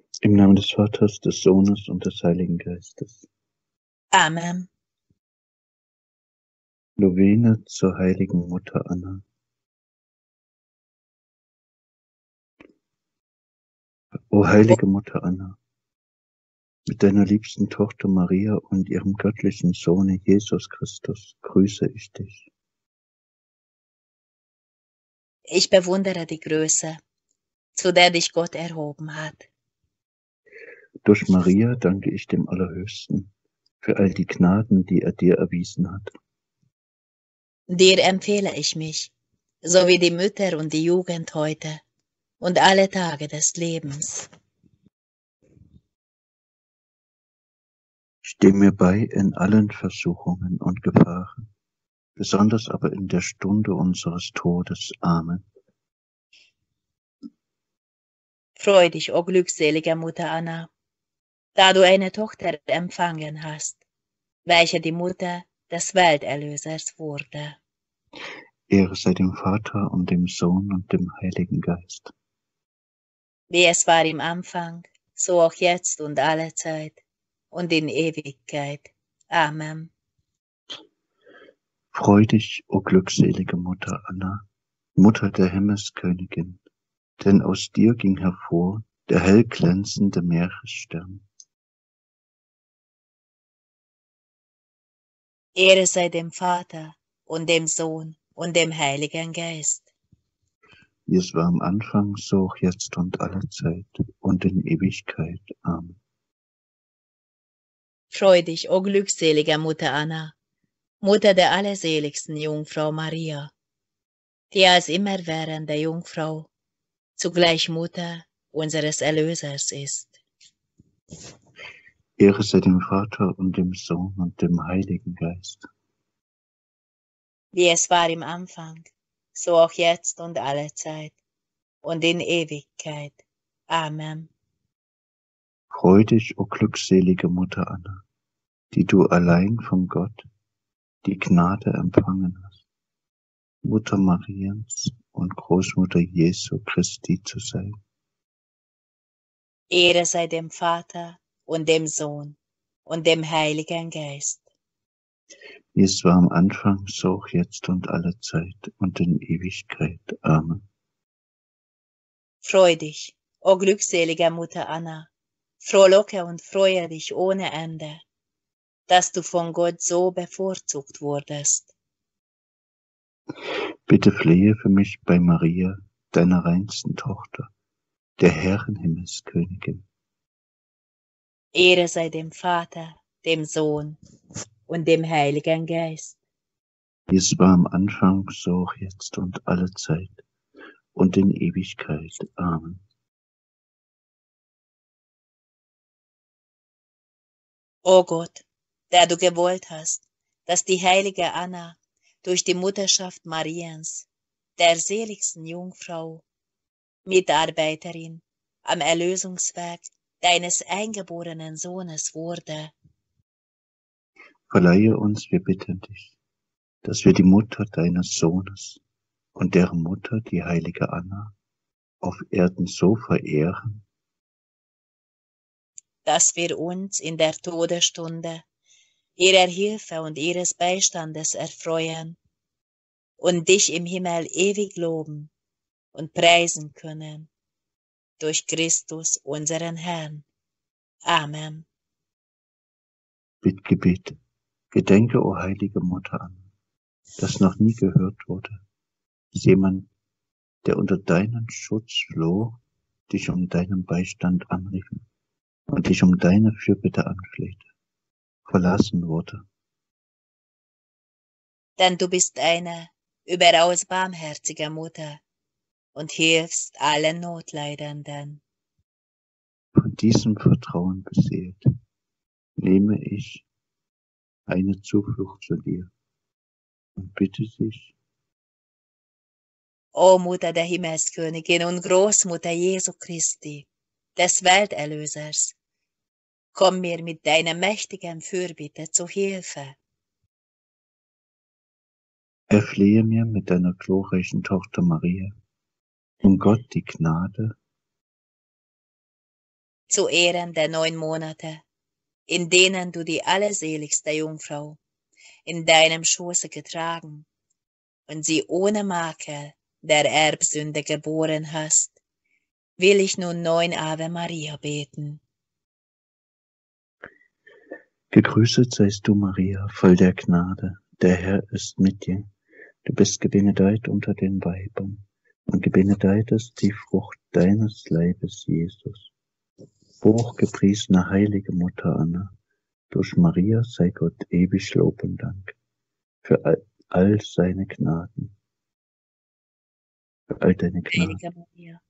Im Namen des Vaters, des Sohnes und des Heiligen Geistes. Amen. Novene zur heiligen Mutter Anna. O heilige Mutter Anna, mit deiner liebsten Tochter Maria und ihrem göttlichen Sohne Jesus Christus grüße ich dich. Ich bewundere die Größe, zu der dich Gott erhoben hat. Durch Maria danke ich dem Allerhöchsten für all die Gnaden, die er dir erwiesen hat. Dir empfehle ich mich, so wie die Mütter und die Jugend heute und alle Tage des Lebens. Steh mir bei in allen Versuchungen und Gefahren, besonders aber in der Stunde unseres Todes. Amen. Freu dich, o glückselige Mutter Anna, da du eine Tochter empfangen hast, welche die Mutter des Welterlösers wurde. Ehre sei dem Vater und dem Sohn und dem Heiligen Geist. Wie es war im Anfang, so auch jetzt und alle Zeit und in Ewigkeit. Amen. Freu dich, o glückselige Mutter Anna, Mutter der Himmelskönigin, denn aus dir ging hervor der hell glänzende Meeresstern. Ehre sei dem Vater und dem Sohn und dem Heiligen Geist. Wie es war am Anfang, so auch jetzt und alle Zeit und in Ewigkeit. Amen. Freu dich, o glückselige Mutter Anna, Mutter der allerseligsten Jungfrau Maria, die als immerwährende Jungfrau zugleich Mutter unseres Erlösers ist. Ehre sei dem Vater und dem Sohn und dem Heiligen Geist. Wie es war im Anfang, so auch jetzt und alle Zeit und in Ewigkeit. Amen. Freu dich, o glückselige Mutter Anna, die du allein von Gott die Gnade empfangen hast, Mutter Mariens und Großmutter Jesu Christi zu sein. Ehre sei dem Vater und dem Sohn und dem Heiligen Geist. Wie es war am Anfang, so auch jetzt und alle Zeit und in Ewigkeit. Amen. Freu dich, o glückselige Mutter Anna, frohlocke und freue dich ohne Ende, dass du von Gott so bevorzugt wurdest. Bitte flehe für mich bei Maria, deiner reinsten Tochter, der Herrenhimmelskönigin. Ehre sei dem Vater, dem Sohn und dem Heiligen Geist. Wie es war am Anfang, so auch jetzt und alle Zeit und in Ewigkeit. Amen. O Gott, der du gewollt hast, dass die heilige Anna durch die Mutterschaft Mariens, der seligsten Jungfrau, Mitarbeiterin am Erlösungswerk deines eingeborenen Sohnes wurde, Verleihe uns, wir bitten dich, dass wir die Mutter deines Sohnes und deren Mutter, die heilige Anna, auf Erden so verehren, dass wir uns in der Todesstunde ihrer Hilfe und ihres Beistandes erfreuen und dich im Himmel ewig loben und preisen können, durch Christus unseren Herrn. Amen. Bittgebet. Gedenke, o heilige Mutter Anna, das noch nie gehört wurde, dass jemand, der unter deinen Schutz floh, dich um deinen Beistand anrief und dich um deine Fürbitte anflehte, verlassen wurde. Denn du bist eine überaus barmherzige Mutter und hilfst allen Notleidenden. Von diesem Vertrauen beseelt, nehme ich eine Zuflucht zu dir und bitte dich, O Mutter der Himmelskönigin und Großmutter Jesu Christi, des Welterlösers, komm mir mit deiner mächtigen Fürbitte zu Hilfe. erflehe mir mit deiner glorreichen Tochter Maria um Gott die Gnade, zu Ehren der 9 Monate, in denen du die allerseligste Jungfrau in deinem Schoße getragen und sie ohne Makel der Erbsünde geboren hast, will ich nun 9 Ave Maria beten. Gegrüßet seist du, Maria, voll der Gnade, der Herr ist mit dir. Du bist gebenedeit unter den Weibern, und gebenedeit ist die Frucht deines Leibes, Jesus. Hochgepriesene heilige Mutter Anna, durch Maria sei Gott ewig Lob und Dank für all seine Gnaden. Für all deine Gnaden. Heilige Maria,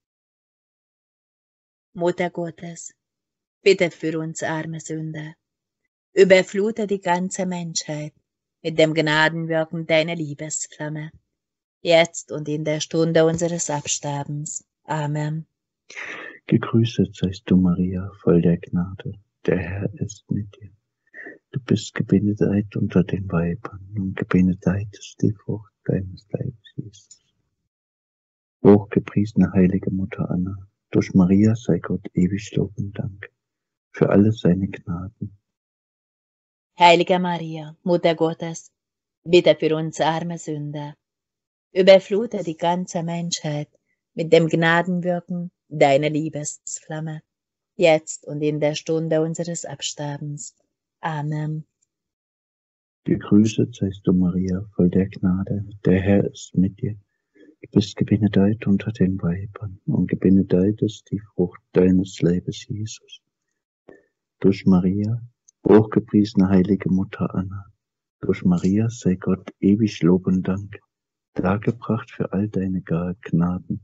Mutter Gottes, bitte für uns arme Sünder. Überflute die ganze Menschheit mit dem Gnadenwirken deiner Liebesflamme, jetzt und in der Stunde unseres Absterbens. Amen. Gegrüßet seist du, Maria, voll der Gnade, der Herr ist mit dir. Du bist gebenedeit unter den Weibern, und gebenedeit ist die Frucht deines Leibes, Jesus. Hochgepriesene heilige Mutter Anna, durch Maria sei Gott ewig Lob und Dank für alle seine Gnaden. Heilige Maria, Mutter Gottes, bitte für uns arme Sünder. Überflute die ganze Menschheit mit dem Gnadenwirken deiner Liebesflamme, jetzt und in der Stunde unseres Absterbens. Amen. Gegrüßet seist du, Maria, voll der Gnade, der Herr ist mit dir. Du bist gebenedeit unter den Weibern, und gebenedeit ist die Frucht deines Leibes, Jesus. Durch Maria, hochgepriesene heilige Mutter Anna, durch Maria sei Gott ewig Lob und Dank, dargebracht für all deine Gnaden.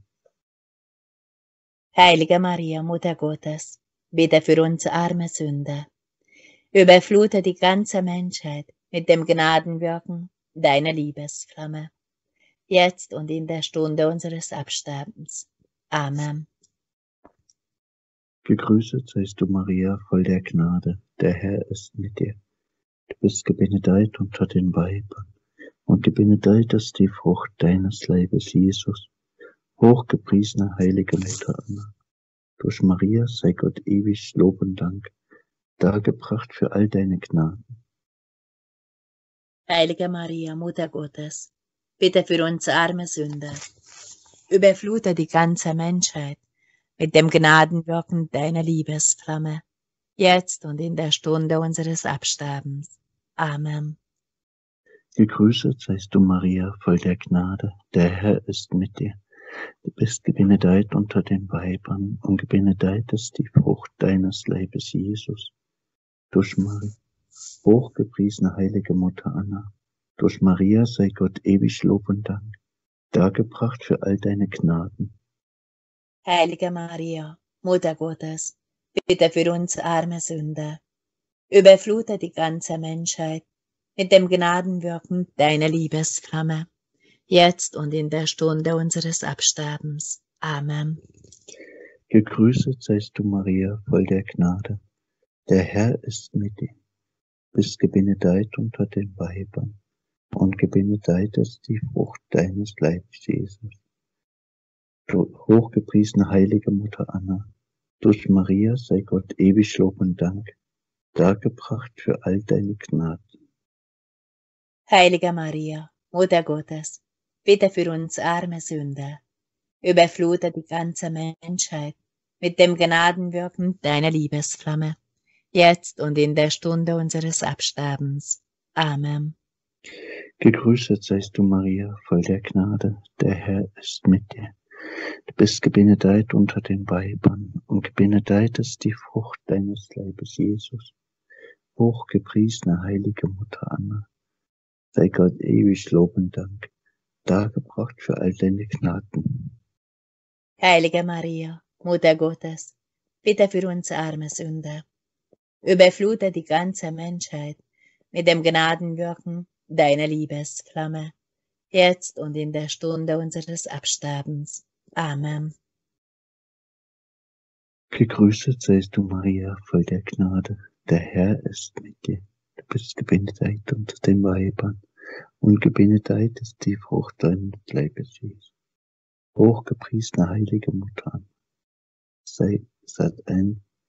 Heilige Maria, Mutter Gottes, bitte für uns arme Sünder. Überflute die ganze Menschheit mit dem Gnadenwirken deiner Liebesflamme, jetzt und in der Stunde unseres Absterbens. Amen. Gegrüßet seist du, Maria, voll der Gnade, der Herr ist mit dir. Du bist gebenedeit unter den Weibern, und gebenedeit ist die Frucht deines Leibes, Jesus. Hochgepriesene heilige Mutter Anna, durch Maria sei Gott ewig Lob und Dank, dargebracht für all deine Gnaden. Heilige Maria, Mutter Gottes, bitte für uns arme Sünder. Überflute die ganze Menschheit mit dem Gnadenwirken deiner Liebesflamme, jetzt und in der Stunde unseres Absterbens. Amen. Gegrüßet seist du, Maria, voll der Gnade, der Herr ist mit dir. Du bist gebenedeit unter den Weibern, und gebenedeit ist die Frucht deines Leibes, Jesus. Durch Maria, hochgepriesene heilige Mutter Anna, durch Maria sei Gott ewig Lob und Dank, dargebracht für all deine Gnaden. Heilige Maria, Mutter Gottes, bitte für uns arme Sünder. Überflute die ganze Menschheit mit dem Gnadenwirken deiner Liebesflamme, jetzt und in der Stunde unseres Absterbens. Amen. Gegrüßet seist du, Maria, voll der Gnade, der Herr ist mit dir. Du bist gebenedeit unter den Weibern, und gebenedeit ist die Frucht deines Leibes, Jesus. Du hochgepriesene heilige Mutter Anna, durch Maria sei Gott ewig Lob und Dank, dargebracht für all deine Gnaden. Heilige Maria, Mutter Gottes, bitte für uns arme Sünder. Überflute die ganze Menschheit mit dem Gnadenwirken deiner Liebesflamme, jetzt und in der Stunde unseres Absterbens. Amen. Gegrüßet seist du, Maria, voll der Gnade, der Herr ist mit dir. Du bist gebenedeit unter den Weibern, und gebenedeit ist die Frucht deines Leibes, Jesus. Hochgepriesene heilige Mutter Anna, sei Gott ewig Lob und Dank, dargebracht für all deine Gnaden. Heilige Maria, Mutter Gottes, bitte für uns arme Sünder. Überflute die ganze Menschheit mit dem Gnadenwirken deiner Liebesflamme, jetzt und in der Stunde unseres Absterbens. Amen. Gegrüßet seist du, Maria, voll der Gnade, der Herr ist mit dir. Du bist gebenedeit unter den Weibern, und gebenedeit ist die Frucht deines Leibes, Jesus. Hochgepriesene heilige Mutter Anna, sei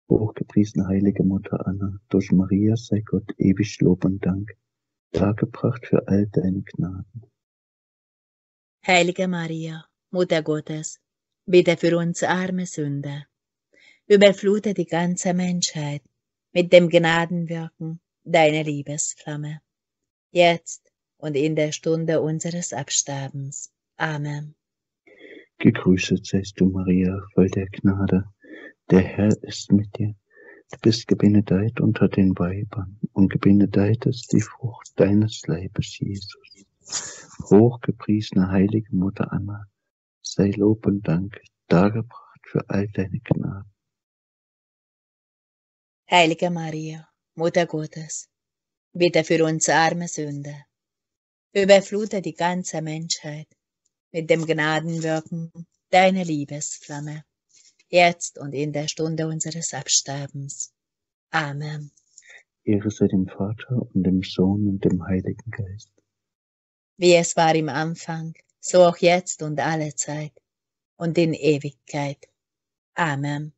Hochgepriesene heilige Mutter Anna, durch Maria sei Gott ewig Lob und Dank, dargebracht für all deine Gnaden. Heilige Maria, Mutter Gottes, bitte für uns arme Sünder. Überflute die ganze Menschheit mit dem Gnadenwirken deiner Liebesflamme, jetzt und in der Stunde unseres Absterbens. Amen. Gegrüßet seist du, Maria, voll der Gnade. Der Herr ist mit dir. Du bist gebenedeit unter den Weibern, und gebenedeit ist die Frucht deines Leibes, Jesus. Hochgepriesene heilige Mutter Anna, sei Lob und Dank dargebracht für all deine Gnaden. Heilige Maria, Mutter Gottes, bitte für uns arme Sünder. Überflute die ganze Menschheit mit dem Gnadenwirken deiner Liebesflamme, jetzt und in der Stunde unseres Absterbens. Amen. Ehre sei dem Vater und dem Sohn und dem Heiligen Geist. Wie es war im Anfang, so auch jetzt und alle Zeit und in Ewigkeit. Amen.